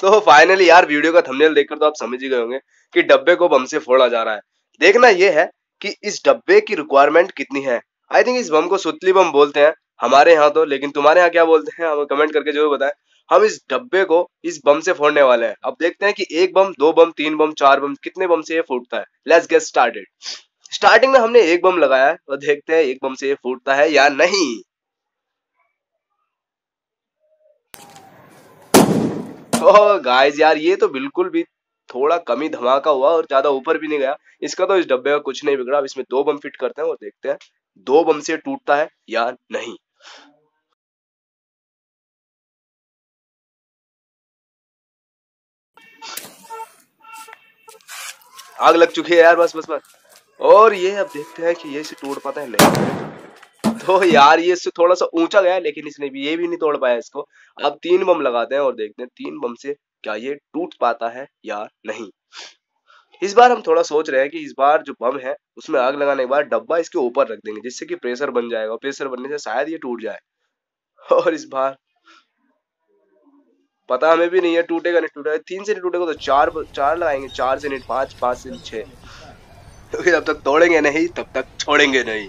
तो फाइनली यार वीडियो का थंबनेल देखकर तो आप समझ ही गए होंगे कि डब्बे को बम से फोड़ा जा रहा है। देखना ये है कि इस डब्बे की रिक्वायरमेंट कितनी है। आई थिंक इस बम को सुतली बम बोलते हैं हमारे यहाँ तो, लेकिन तुम्हारे यहाँ क्या बोलते हैं हमें कमेंट करके जरूर बताएं। हम इस डब्बे को इस बम से फोड़ने वाले हैं। अब देखते हैं कि एक बम, दो बम, तीन बम, चार बम, कितने बम से ये फूटता है। Let's get started. स्टार्टिंग में हमने एक बम लगाया है और देखते हैं एक बम से ये फूटता है या नहीं। ओह गाइस यार, ये तो बिल्कुल भी थोड़ा कम ही धमाका हुआ और ज्यादा ऊपर भी नहीं गया। इसका तो इस डब्बे का कुछ नहीं बिगड़ा। अब इसमें दो बम फिट करते हैं और देखते हैं दो बम से टूटता है या नहीं। आग लग चुकी है यार, बस बस बस। और ये अब देखते हैं कि ये इसे तोड़ पाता है नहीं। तो यार ये इससे थोड़ा सा ऊंचा गया, लेकिन इसने भी ये भी नहीं तोड़ पाया इसको। अब तीन बम लगाते हैं और देखते हैं तीन बम से क्या ये टूट पाता है या नहीं। इस बार हम थोड़ा सोच रहे हैं कि इस बार जो बम है उसमें आग लगाने के बाद डब्बा इसके ऊपर रख देंगे, जिससे कि प्रेशर बन जाएगा। प्रेशर बनने से शायद ये टूट जाए। और इस बार पता हमें भी नहीं है टूटेगा नहीं टूटेगा। तीन से नहीं टूटेगा तो चार चार लगाएंगे, चार से नहीं पांच, पांच से नहीं छह। क्योंकि जब तक तोड़ेंगे नहीं तब तक छोड़ेंगे नहीं।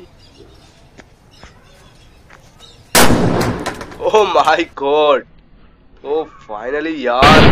Oh my god. Oh finally यार।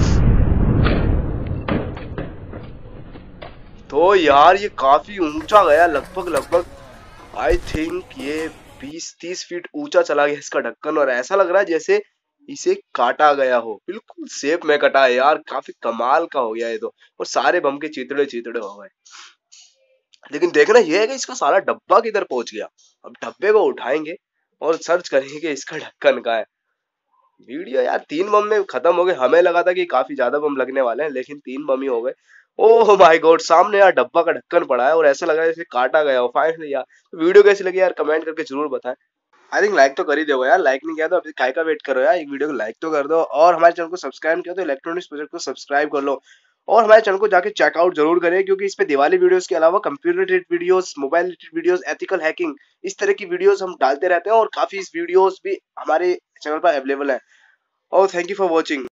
तो यार ये काफी ऊंचा गया, लगभग लगभग आई थिंक ये 20-30 फीट ऊंचा चला गया इसका ढक्कन। और ऐसा लग रहा है जैसे इसे काटा गया हो, बिल्कुल शेप में कटा है यार। काफी कमाल का हो गया ये तो। और सारे बम के चितड़े चितड़े हो गए। लेकिन देखना यह है कि इसका सारा डब्बा किधर पहुंच गया। अब डब्बे को उठाएंगे और सर्च करेंगे कि इसका ढक्कन कहाँ है। वीडियो यार तीन बम में खत्म हो गए। हमें लगा था कि काफी ज्यादा बम लगने वाले हैं, लेकिन तीन बम ही हो गए। ओह माय गॉड, सामने यार डब्बा का ढक्कन पड़ा है और ऐसा लग रहा है जैसे काटा गया हो। फाइनली यार तो वीडियो कैसी लगी यार कमेंट करके जरूर बताएं। आई थिंक लाइक तो कर ही दोगे यार। लाइक नहीं किया तो अभी काय का वेट करो यार, एक वीडियो को लाइक तो कर दो। और हमारे चैनल को सब्सक्राइब किया तो इलेक्ट्रॉनिक्स प्रोजेक्ट को सब्सक्राइब कर लो। और हमारे चैनल को जाके चेकआउट जरूर करें, क्योंकि इस पे दिवाली वीडियोस के अलावा computer related videos, mobile related videos, ethical hacking, इस तरह की वीडियोस हम डालते रहते हैं। और काफी वीडियोस भी हमारे चैनल पर अवेलेबल है। और थैंक यू फॉर वॉचिंग।